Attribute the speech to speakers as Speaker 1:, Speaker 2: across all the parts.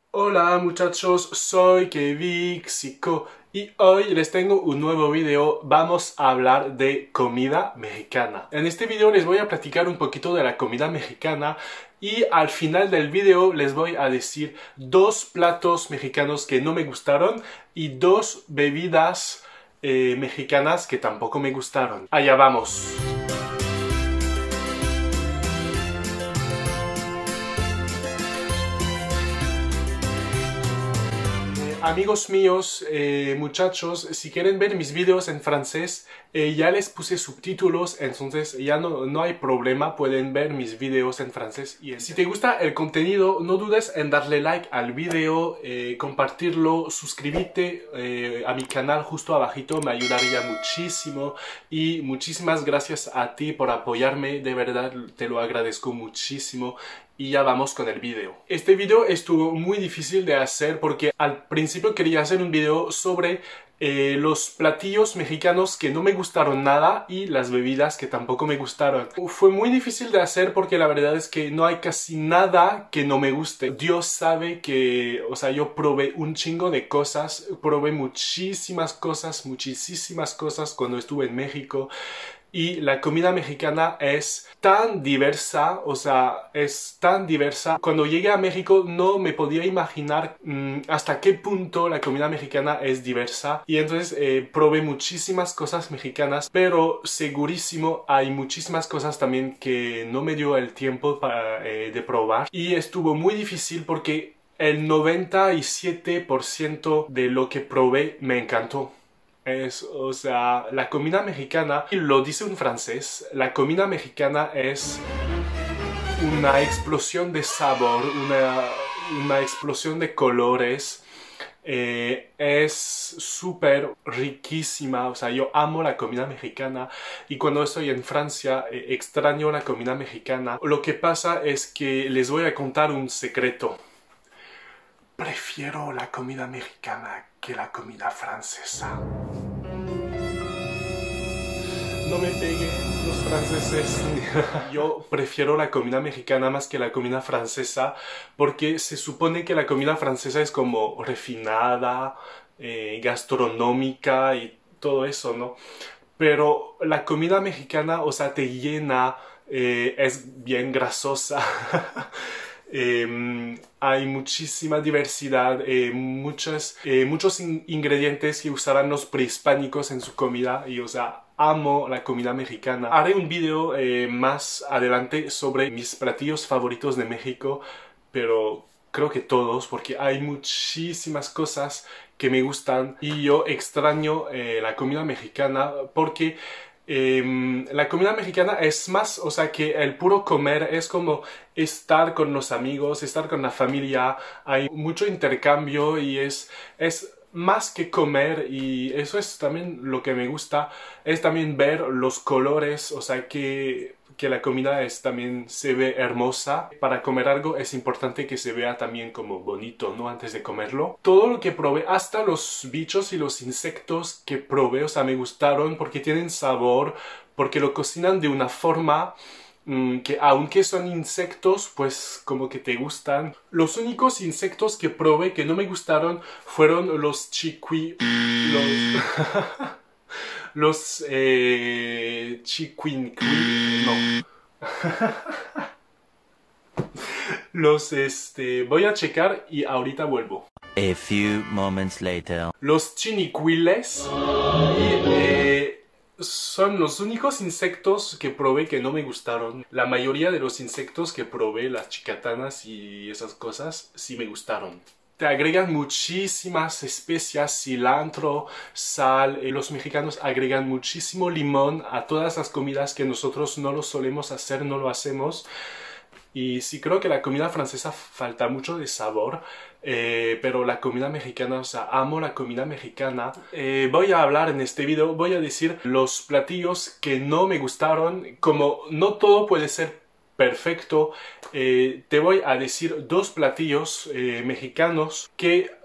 Speaker 1: Hola muchachos, soy Kevixico y hoy les tengo un nuevo video. Vamos a hablar de comida mexicana. En este video les voy a platicar un poquito de la comida mexicana y al final del video les voy a decir dos platos mexicanos que no me gustaron y dos bebidas mexicanas que tampoco me gustaron. Allá vamos. Amigos míos, muchachos, si quieren ver mis videos en francés, ya les puse subtítulos, entonces ya no hay problema, pueden ver mis videos en francés. Y si te gusta el contenido, no dudes en darle like al video, compartirlo, suscribirte a mi canal justo abajito, me ayudaría muchísimo. Y muchísimas gracias a ti por apoyarme, de verdad te lo agradezco muchísimo. Y ya vamos con el video. Este video estuvo muy difícil de hacer porque al principio quería hacer un video sobre los platillos mexicanos que no me gustaron nada y las bebidas que tampoco me gustaron. Fue muy difícil de hacer porque la verdad es que no hay casi nada que no me guste. Dios sabe que, o sea, yo probé un chingo de cosas, probé muchísimas cosas cuando estuve en México. Y la comida mexicana es tan diversa, o sea, es tan diversa. Cuando llegué a México no me podía imaginar hasta qué punto la comida mexicana es diversa. Y entonces probé muchísimas cosas mexicanas, pero segurísimo hay muchísimas cosas también que no me dio el tiempo de probar. Y estuvo muy difícil porque el 97% de lo que probé me encantó. O sea, la comida mexicana, y lo dice un francés, la comida mexicana es una explosión de sabor, una explosión de colores, es súper riquísima, o sea, yo amo la comida mexicana y cuando estoy en Francia extraño la comida mexicana. Lo que pasa es que les voy a contar un secreto. Prefiero la comida mexicana que la comida francesa. No me peguen los franceses. Yo prefiero la comida mexicana más que la comida francesa porque se supone que la comida francesa es como refinada, gastronómica y todo eso, ¿no? Pero la comida mexicana, o sea, te llena, es bien grasosa. Hay muchísima diversidad, muchos ingredientes que usaban los prehispánicos en su comida y, o sea, amo la comida mexicana. Haré un video más adelante sobre mis platillos favoritos de México, pero creo que todos, porque hay muchísimas cosas que me gustan y yo extraño la comida mexicana porque la comida mexicana es más, o sea, que el puro comer es como estar con los amigos, estar con la familia, hay mucho intercambio y es más que comer y eso es también lo que me gusta, es también ver los colores, o sea, que la comida también se ve hermosa. Para comer algo es importante que se vea también como bonito, ¿no? Antes de comerlo. Todo lo que probé, hasta los bichos y los insectos que probé, o sea, me gustaron porque tienen sabor, porque lo cocinan de una forma que aunque son insectos, pues como que te gustan. Los únicos insectos que probé que no me gustaron fueron los los chiquinquil, no. Voy a checar y ahorita vuelvo.
Speaker 2: A few moments later.
Speaker 1: Los chinicuiles son los únicos insectos que probé que no me gustaron. La mayoría de los insectos que probé, las chicatanas y esas cosas, sí me gustaron. Te agregan muchísimas especias, cilantro, sal. Los mexicanos agregan muchísimo limón a todas las comidas que nosotros no lo solemos hacer, no lo hacemos. Y sí creo que la comida francesa falta mucho de sabor, pero la comida mexicana, o sea, amo la comida mexicana. Voy a hablar en este video, voy a decir los platillos que no me gustaron. Como no todo puede ser perfecto, te voy a decir dos platillos mexicanos que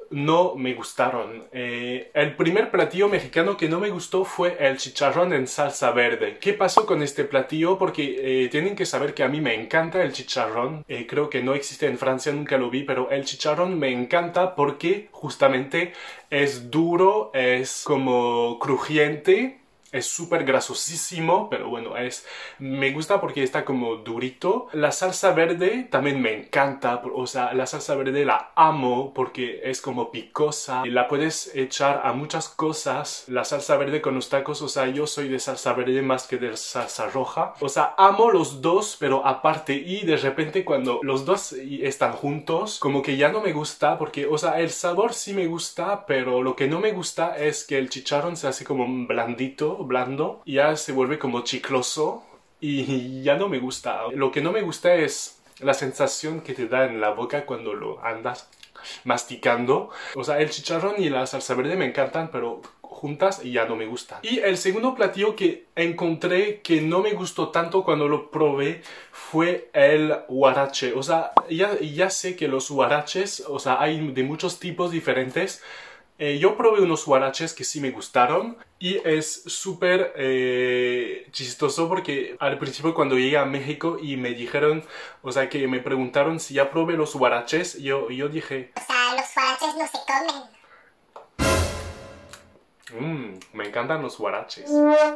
Speaker 1: no me gustaron. El primer platillo mexicano que no me gustó fue el chicharrón en salsa verde. ¿Qué pasó con este platillo? Porque tienen que saber que a mí me encanta el chicharrón. Creo que no existe en Francia, nunca lo vi, pero el chicharrón me encanta porque justamente es duro, es como crujiente. Es súper grasosísimo, pero bueno, me gusta porque está como durito. La salsa verde también me encanta, o sea, la salsa verde la amo porque es como picosa. La puedes echar a muchas cosas. La salsa verde con los tacos, o sea, yo soy de salsa verde más que de salsa roja. O sea, amo los dos, pero aparte, y de repente cuando los dos están juntos, como que ya no me gusta porque, o sea, el sabor sí me gusta, pero lo que no me gusta es que el chicharrón se hace como blandito, blando, ya se vuelve como chicloso y ya no me gusta. Lo que no me gusta es la sensación que te da en la boca cuando lo andas masticando. O sea, el chicharrón y la salsa verde me encantan, pero juntas y ya no me gustan. Y el segundo platillo que encontré que no me gustó tanto cuando lo probé fue el huarache. O sea, ya sé que los huaraches, o sea, hay de muchos tipos diferentes. Yo probé unos huaraches que sí me gustaron y es súper chistoso porque al principio cuando llegué a México y me dijeron, o sea que me preguntaron si ya probé los huaraches, yo dije...
Speaker 3: O sea, los huaraches no se comen.
Speaker 1: Me encantan los huaraches.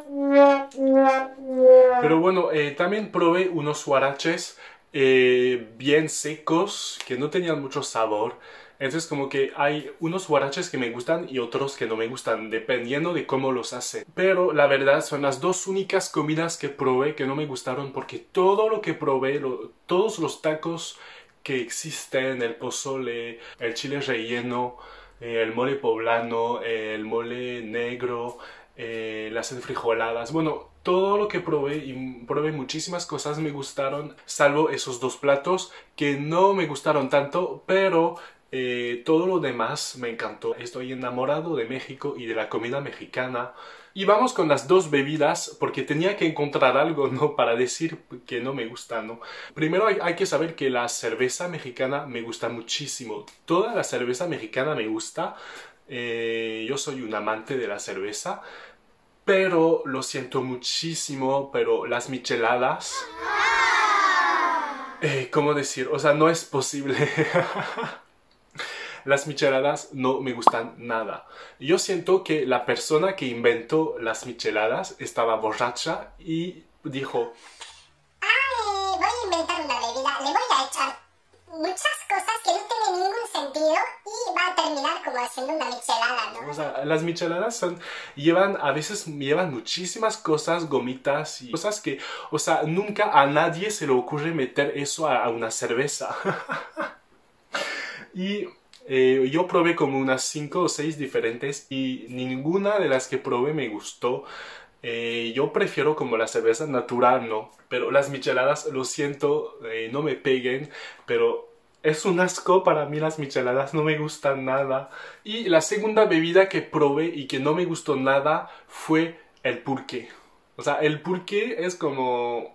Speaker 1: Pero bueno, también probé unos huaraches bien secos que no tenían mucho sabor. Entonces como que hay unos huaraches que me gustan y otros que no me gustan, dependiendo de cómo los hacen. Pero la verdad son las dos únicas comidas que probé que no me gustaron porque todo lo que probé, todos los tacos que existen, el pozole, el chile relleno, el mole poblano, el mole negro, las enfrijoladas, bueno, todo lo que probé y probé muchísimas cosas me gustaron, salvo esos dos platos que no me gustaron tanto, pero todo lo demás me encantó. Estoy enamorado de México y de la comida mexicana. Y vamos con las dos bebidas, porque tenía que encontrar algo, ¿no? Para decir que no me gusta, ¿no? Primero hay que saber que la cerveza mexicana me gusta muchísimo. Toda la cerveza mexicana me gusta. Yo soy un amante de la cerveza. Pero lo siento muchísimo, pero las micheladas... ¿cómo decir? O sea, no es posible. Las micheladas no me gustan nada. Yo siento que la persona que inventó las micheladas estaba borracha y dijo...
Speaker 3: Voy a inventar una bebida, le voy a echar muchas cosas que no tienen ningún sentido y va a terminar como haciendo una michelada, ¿no?
Speaker 1: O sea, las micheladas a veces llevan muchísimas cosas, gomitas y cosas que, o sea, nunca a nadie se le ocurre meter eso a una cerveza. Y yo probé como unas 5 o 6 diferentes y ninguna de las que probé me gustó. Yo prefiero como la cerveza natural, ¿no? Pero las micheladas, lo siento, no me peguen, pero es un asco para mí las micheladas, no me gustan nada. Y la segunda bebida que probé y que no me gustó nada fue el pulque. O sea, el pulque es como...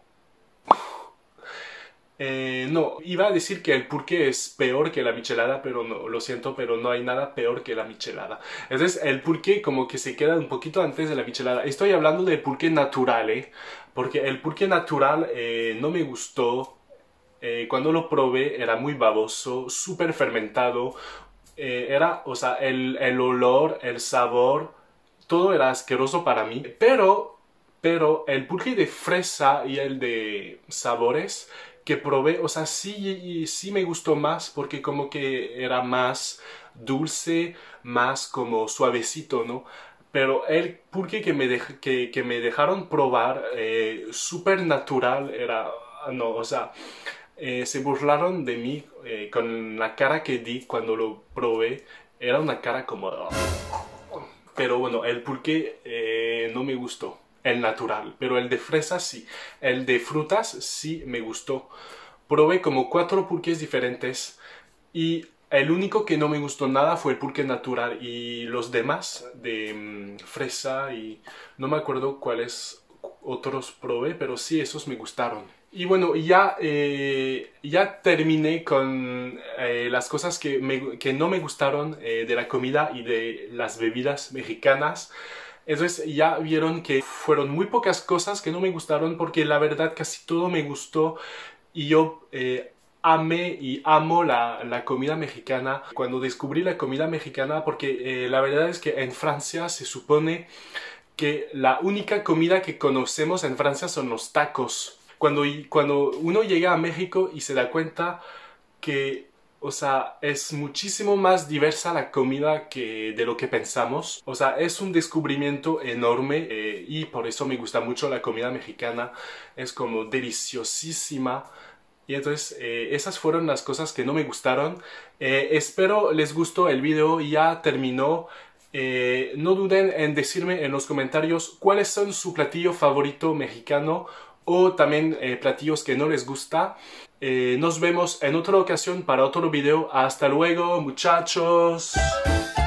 Speaker 1: no, iba a decir que el pulque es peor que la michelada, pero no, lo siento, pero no hay nada peor que la michelada. Entonces el pulque como que se queda un poquito antes de la michelada. Estoy hablando del pulque natural, porque el pulque natural no me gustó. Cuando lo probé era muy baboso, súper fermentado. O sea, el olor, el sabor, todo era asqueroso para mí. Pero el pulque de fresa y el de sabores que probé, o sea, sí me gustó más porque como que era más dulce, más como suavecito, ¿no? Pero el pulque que me dejaron probar, súper natural, era, no, o sea, se burlaron de mí con la cara que di cuando lo probé, era una cara como... Pero bueno, el pulque no me gustó. El natural, pero el de fresas sí. El de frutas sí me gustó. Probé como 4 pulques diferentes y el único que no me gustó nada fue el pulque natural y los demás de fresa y no me acuerdo cuáles otros probé, pero sí esos me gustaron. Y bueno, ya terminé con las cosas que no me gustaron de la comida y de las bebidas mexicanas. Entonces ya vieron que fueron muy pocas cosas que no me gustaron porque la verdad casi todo me gustó y yo amé y amo la comida mexicana. Cuando descubrí la comida mexicana, porque la verdad es que en Francia se supone que la única comida que conocemos en Francia son los tacos. Cuando uno llega a México y se da cuenta que, o sea, es muchísimo más diversa la comida que de lo que pensamos. O sea, es un descubrimiento enorme y por eso me gusta mucho la comida mexicana. Es como deliciosísima. Y entonces esas fueron las cosas que no me gustaron. Espero les gustó el video, ya terminó. No duden en decirme en los comentarios cuáles son su platillo favorito mexicano o también platillos que no les gusta. Nos vemos en otra ocasión para otro video. Hasta luego, muchachos.